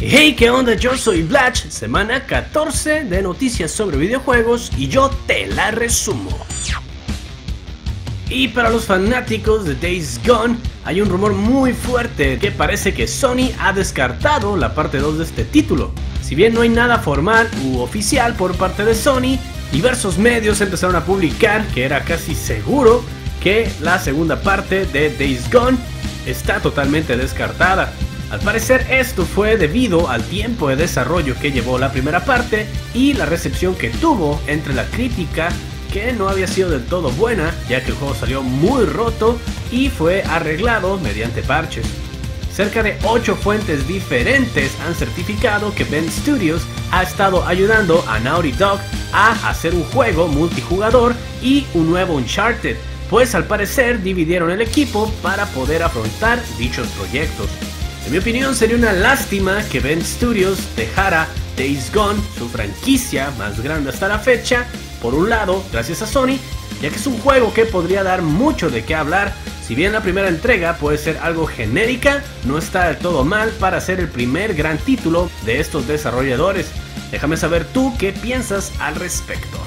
Hey, ¿qué onda? Yo soy Blatch, semana 14 de noticias sobre videojuegos y yo te la resumo. Y para los fanáticos de Days Gone, hay un rumor muy fuerte que parece que Sony ha descartado la parte 2 de este título. Si bien no hay nada formal u oficial por parte de Sony, diversos medios empezaron a publicar que era casi seguro que la segunda parte de Days Gone está totalmente descartada. Al parecer esto fue debido al tiempo de desarrollo que llevó la primera parte y la recepción que tuvo entre la crítica, que no había sido del todo buena, ya que el juego salió muy roto y fue arreglado mediante parches. Cerca de 8 fuentes diferentes han certificado que Bend Studios ha estado ayudando a Naughty Dog a hacer un juego multijugador y un nuevo Uncharted, pues al parecer dividieron el equipo para poder afrontar dichos proyectos. En mi opinión, sería una lástima que Bend Studios dejara Days Gone, su franquicia más grande hasta la fecha, por un lado, gracias a Sony, ya que es un juego que podría dar mucho de qué hablar. Si bien la primera entrega puede ser algo genérica, no está del todo mal para ser el primer gran título de estos desarrolladores. Déjame saber tú qué piensas al respecto.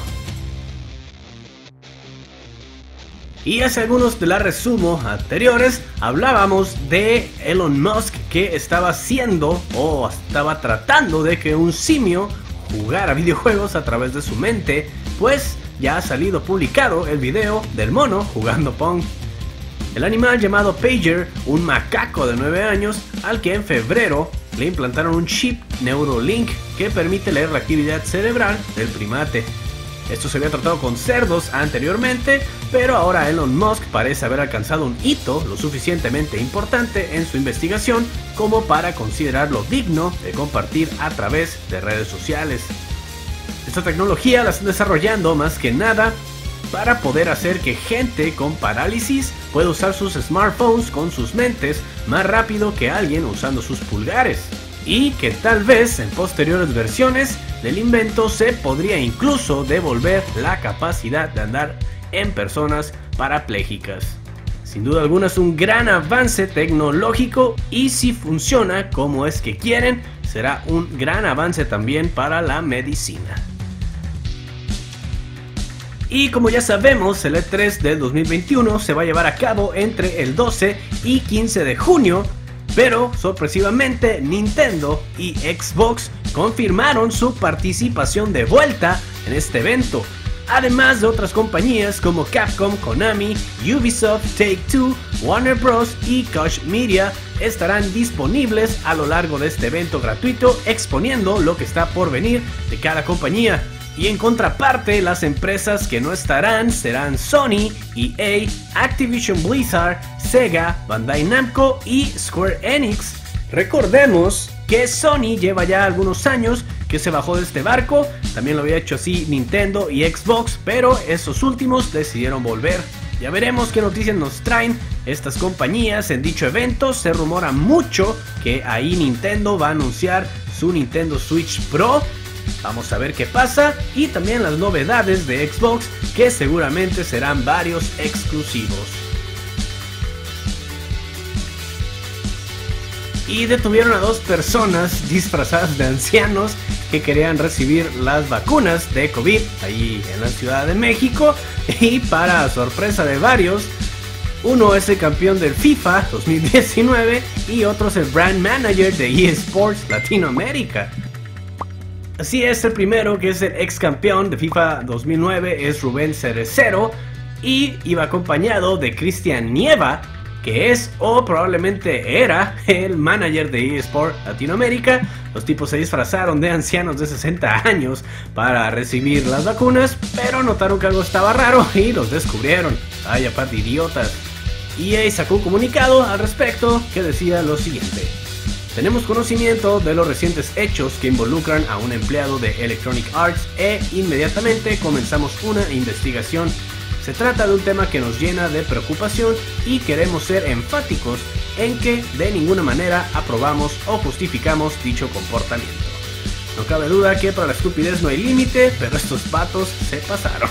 Y hace algunos de los resumos anteriores hablábamos de Elon Musk, que estaba haciendo o estaba tratando de que un simio jugara videojuegos a través de su mente, pues ya ha salido publicado el video del mono jugando Pong. El animal llamado Pager, un macaco de 9 años al que en febrero le implantaron un chip Neuralink que permite leer la actividad cerebral del primate. Esto se había tratado con cerdos anteriormente, pero ahora Elon Musk parece haber alcanzado un hito lo suficientemente importante en su investigación como para considerarlo digno de compartir a través de redes sociales. Esta tecnología la están desarrollando más que nada para poder hacer que gente con parálisis pueda usar sus smartphones con sus mentes más rápido que alguien usando sus pulgares. Y que tal vez en posteriores versiones del invento se podría incluso devolver la capacidad de andar en personas parapléjicas. Sin duda alguna es un gran avance tecnológico y si funciona como es que quieren, será un gran avance también para la medicina. Y como ya sabemos, el E3 del 2021 se va a llevar a cabo entre el 12 y 15 de junio, pero sorpresivamente Nintendo y Xbox confirmaron su participación de vuelta en este evento, además de otras compañías como Capcom, Konami, Ubisoft, Take-Two, Warner Bros. Y Koch Media estarán disponibles a lo largo de este evento gratuito, exponiendo lo que está por venir de cada compañía. Y en contraparte, las empresas que no estarán serán Sony, EA, Activision Blizzard, Sega, Bandai Namco y Square Enix. Recordemos que Sony lleva ya algunos años que se bajó de este barco, también lo había hecho así Nintendo y Xbox, pero esos últimos decidieron volver. Ya veremos qué noticias nos traen estas compañías en dicho evento. Se rumora mucho que ahí Nintendo va a anunciar su Nintendo Switch Pro. Vamos a ver qué pasa, y también las novedades de Xbox, que seguramente serán varios exclusivos. Y detuvieron a 2 personas disfrazadas de ancianos que querían recibir las vacunas de COVID ahí en la Ciudad de México, y para sorpresa de varios, uno es el campeón del FIFA 2019 y otro es el brand manager de EA Sports Latinoamérica. Así es, el primero, que es el ex campeón de FIFA 2009, es Rubén Cerecero y iba acompañado de Cristian Nieva, que es o probablemente era el manager de eSport Latinoamérica. Los tipos se disfrazaron de ancianos de 60 años para recibir las vacunas, pero notaron que algo estaba raro y los descubrieron. Vaya par de idiotas. EA sacó un comunicado al respecto que decía lo siguiente: tenemos conocimiento de los recientes hechos que involucran a un empleado de Electronic Arts e inmediatamente comenzamos una investigación. Se trata de un tema que nos llena de preocupación y queremos ser enfáticos en que de ninguna manera aprobamos o justificamos dicho comportamiento. No cabe duda que para la estupidez no hay límite, pero estos patos se pasaron.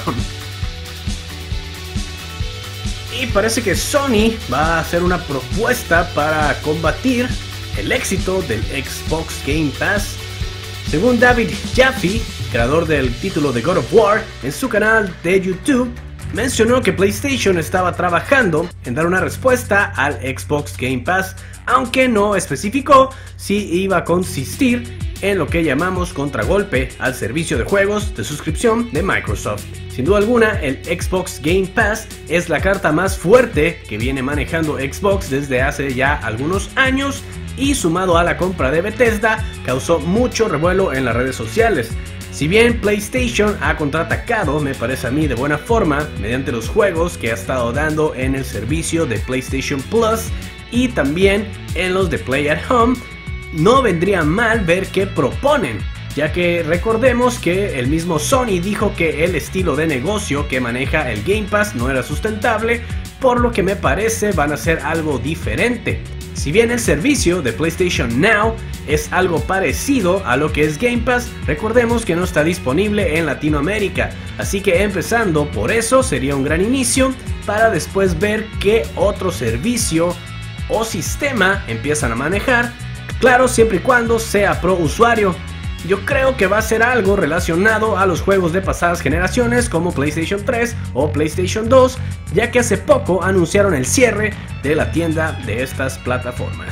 Y parece que Sony va a hacer una propuesta para combatir el éxito del Xbox Game Pass. Según David Jaffe, creador del título de God of War, en su canal de YouTube, mencionó que PlayStation estaba trabajando en dar una respuesta al Xbox Game Pass, aunque no especificó si iba a consistir en lo que llamamos contragolpe al servicio de juegos de suscripción de Microsoft. Sin duda alguna, el Xbox Game Pass es la carta más fuerte que viene manejando Xbox desde hace ya algunos años, y sumado a la compra de Bethesda causó mucho revuelo en las redes sociales. Si bien PlayStation ha contraatacado, me parece a mí, de buena forma mediante los juegos que ha estado dando en el servicio de PlayStation Plus y también en los de Play at Home, no vendría mal ver qué proponen, ya que recordemos que el mismo Sony dijo que el estilo de negocio que maneja el Game Pass no era sustentable, por lo que me parece van a hacer algo diferente. Si bien el servicio de PlayStation Now es algo parecido a lo que es Game Pass, recordemos que no está disponible en Latinoamérica, así que empezando por eso sería un gran inicio para después ver qué otro servicio o sistema empiezan a manejar, claro, siempre y cuando sea pro usuario. Yo creo que va a ser algo relacionado a los juegos de pasadas generaciones como PlayStation 3 o PlayStation 2, ya que hace poco anunciaron el cierre de la tienda de estas plataformas.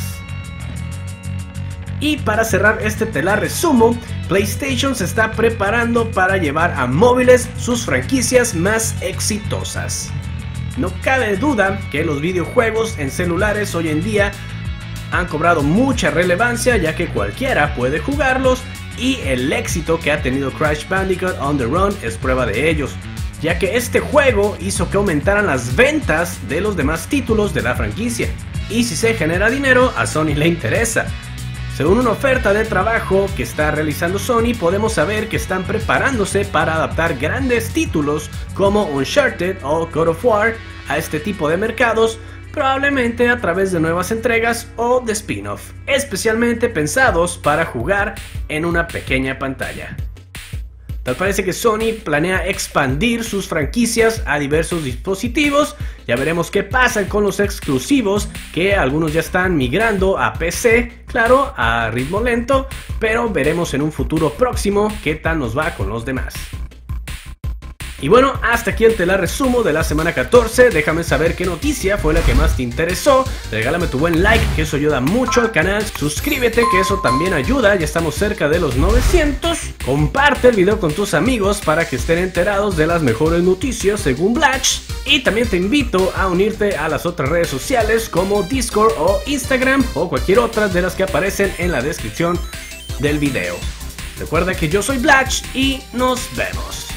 Y para cerrar este telar resumo, PlayStation se está preparando para llevar a móviles sus franquicias más exitosas. No cabe duda que los videojuegos en celulares hoy en día han cobrado mucha relevancia, ya que cualquiera puede jugarlos, y el éxito que ha tenido Crash Bandicoot On The Run es prueba de ellos, ya que este juego hizo que aumentaran las ventas de los demás títulos de la franquicia, y si se genera dinero, a Sony le interesa. Según una oferta de trabajo que está realizando Sony, podemos saber que están preparándose para adaptar grandes títulos como Uncharted o God of War a este tipo de mercados, probablemente a través de nuevas entregas o de spin-off, especialmente pensados para jugar en una pequeña pantalla. Tal parece que Sony planea expandir sus franquicias a diversos dispositivos. Ya veremos qué pasa con los exclusivos, que algunos ya están migrando a PC, claro, a ritmo lento, pero veremos en un futuro próximo qué tal nos va con los demás. Y bueno, hasta aquí el telar resumo de la semana 14. Déjame saber qué noticia fue la que más te interesó. Regálame tu buen like, que eso ayuda mucho al canal. Suscríbete, que eso también ayuda. Ya estamos cerca de los 900. Comparte el video con tus amigos para que estén enterados de las mejores noticias según Blatch. Y también te invito a unirte a las otras redes sociales como Discord o Instagram o cualquier otra de las que aparecen en la descripción del video. Recuerda que yo soy Blatch y nos vemos.